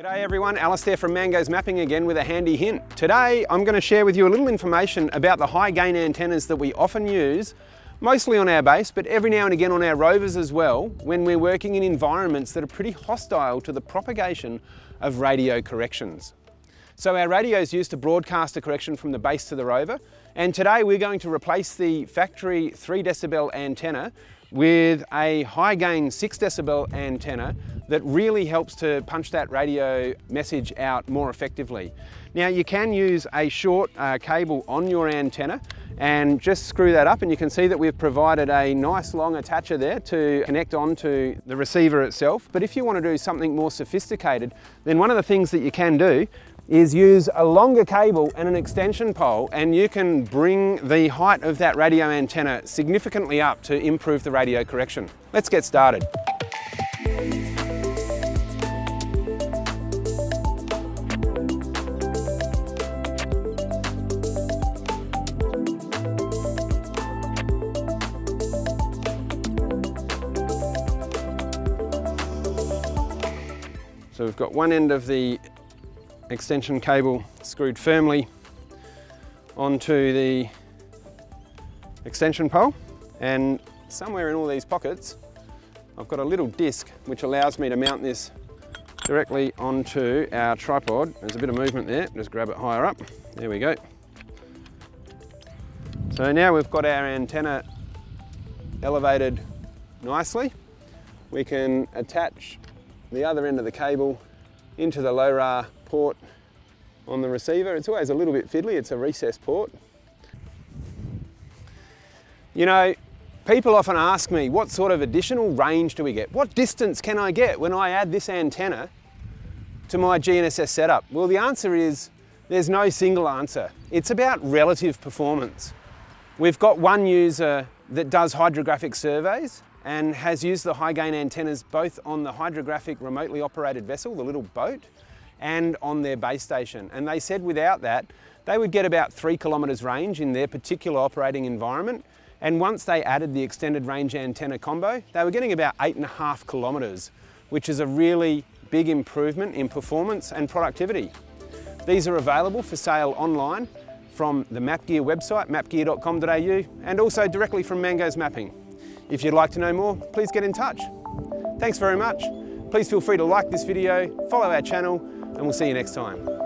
G'day everyone, Alistair from Mango's Mapping again with a handy hint. Today I'm going to share with you a little information about the high gain antennas that we often use, mostly on our base, but every now and again on our rovers as well, when we're working in environments that are pretty hostile to the propagation of radio corrections. So our radio is used to broadcast a correction from the base to the rover, and today we're going to replace the factory 3 decibel antenna with a high gain 6 decibel antenna that really helps to punch that radio message out more effectively. Now you can use a short cable on your antenna and just screw that up, and you can see that we've provided a nice long attacher there to connect onto the receiver itself. But if you want to do something more sophisticated, then one of the things that you can do is use a longer cable and an extension pole, and you can bring the height of that radio antenna significantly up to improve the radio correction. Let's get started. So we've got one end of the extension cable screwed firmly onto the extension pole, and somewhere in all these pockets I've got a little disc which allows me to mount this directly onto our tripod. There's a bit of movement there, just grab it higher up. There we go. So now we've got our antenna elevated nicely. We can attach the other end of the cable into the LoRa port on the receiver. It's always a little bit fiddly, it's a recessed port. You know, people often ask me, what sort of additional range do we get? What distance can I get when I add this antenna to my GNSS setup? Well, the answer is, there's no single answer. It's about relative performance. We've got one user that does hydrographic surveys and has used the high gain antennas both on the hydrographic remotely operated vessel, the little boat, and on their base station. And they said without that, they would get about 3 kilometres range in their particular operating environment. And once they added the extended range antenna combo, they were getting about 8.5 kilometres, which is a really big improvement in performance and productivity. These are available for sale online from the MapGear website, mapgear.com.au, and also directly from Mango's Mapping. If you'd like to know more, please get in touch. Thanks very much. Please feel free to like this video, follow our channel, and we'll see you next time.